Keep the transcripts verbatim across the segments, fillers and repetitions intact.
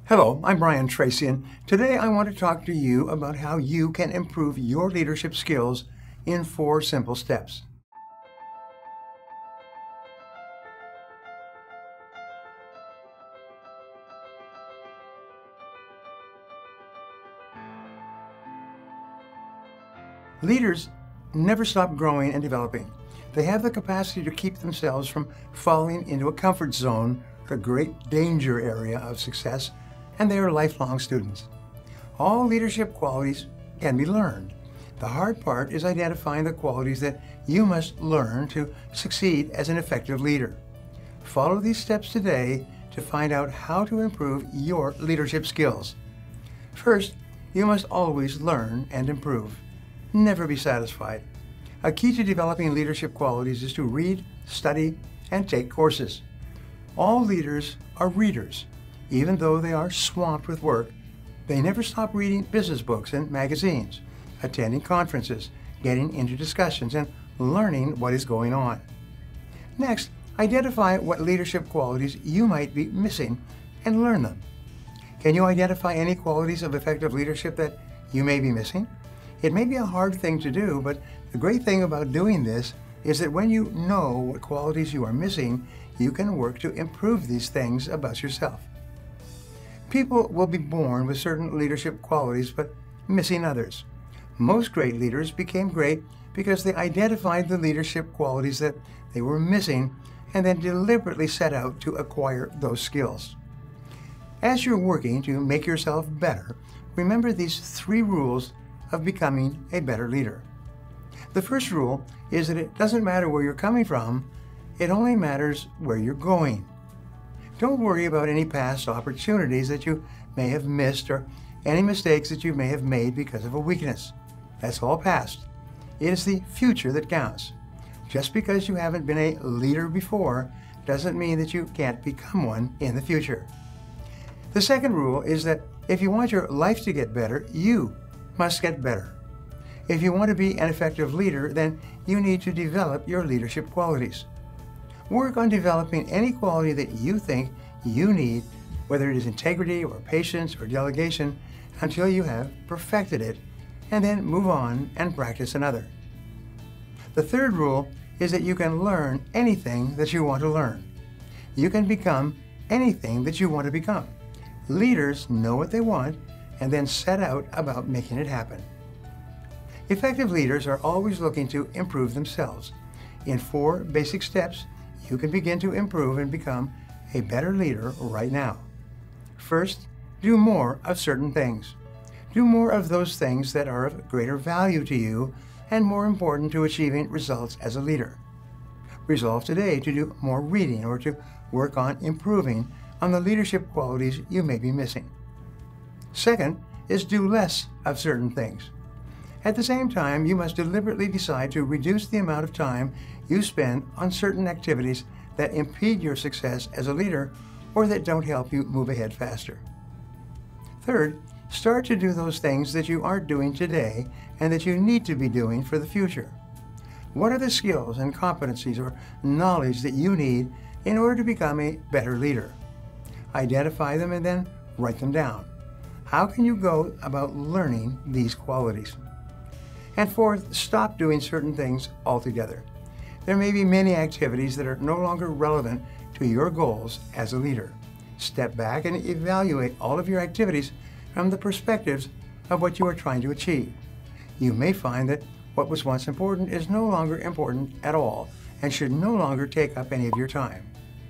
Hello, I'm Brian Tracy, and today I want to talk to you about how you can improve your leadership skills in four simple steps. Leaders never stop growing and developing. They have the capacity to keep themselves from falling into a comfort zone, a great danger area of success, and they are lifelong students. All leadership qualities can be learned. The hard part is identifying the qualities that you must learn to succeed as an effective leader. Follow these steps today to find out how to improve your leadership skills. First, you must always learn and improve. Never be satisfied. A key to developing leadership qualities is to read, study, and take courses. All leaders are readers. Even though they are swamped with work, they never stop reading business books and magazines, attending conferences, getting into discussions, and learning what is going on. Next, identify what leadership qualities you might be missing and learn them. Can you identify any qualities of effective leadership that you may be missing? It may be a hard thing to do, but the great thing about doing this is that when you know what qualities you are missing, you can work to improve these things about yourself. People will be born with certain leadership qualities, but missing others. Most great leaders became great because they identified the leadership qualities that they were missing and then deliberately set out to acquire those skills. As you're working to make yourself better, remember these three rules of becoming a better leader. The first rule is that it doesn't matter where you're coming from, it only matters where you're going. Don't worry about any past opportunities that you may have missed or any mistakes that you may have made because of a weakness. That's all past. It is the future that counts. Just because you haven't been a leader before doesn't mean that you can't become one in the future. The second rule is that if you want your life to get better, you must get better. If you want to be an effective leader, then you need to develop your leadership qualities. Work on developing any quality that you think you need, whether it is integrity or patience or delegation, until you have perfected it, and then move on and practice another. The third rule is that you can learn anything that you want to learn. You can become anything that you want to become. Leaders know what they want and then set out about making it happen. Effective leaders are always looking to improve themselves. In four basic steps, you can begin to improve and become a better leader right now. First, do more of certain things. Do more of those things that are of greater value to you and more important to achieving results as a leader. Resolve today to do more reading or to work on improving on the leadership qualities you may be missing. Second is do less of certain things. At the same time, you must deliberately decide to reduce the amount of time you spend on certain activities that impede your success as a leader or that don't help you move ahead faster. Third, start to do those things that you aren't doing today and that you need to be doing for the future. What are the skills and competencies or knowledge that you need in order to become a better leader? Identify them and then write them down. How can you go about learning these qualities? And fourth, stop doing certain things altogether. There may be many activities that are no longer relevant to your goals as a leader. Step back and evaluate all of your activities from the perspectives of what you are trying to achieve. You may find that what was once important is no longer important at all and should no longer take up any of your time.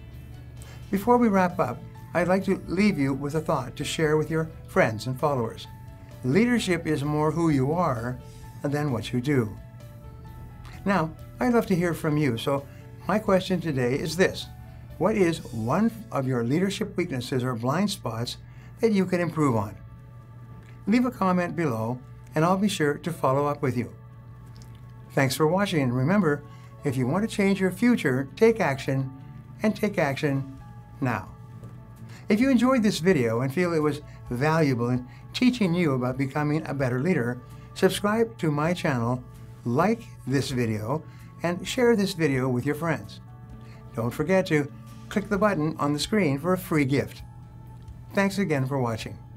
Before we wrap up, I'd like to leave you with a thought to share with your friends and followers. Leadership is more who you are than what you do. Now, I'd love to hear from you, so my question today is this. What is one of your leadership weaknesses or blind spots that you can improve on? Leave a comment below, and I'll be sure to follow up with you. Thanks for watching, and remember, if you want to change your future, take action, and take action now. If you enjoyed this video and feel it was valuable in teaching you about becoming a better leader, subscribe to my channel, like this video, and share this video with your friends. Don't forget to click the button on the screen for a free gift. Thanks again for watching.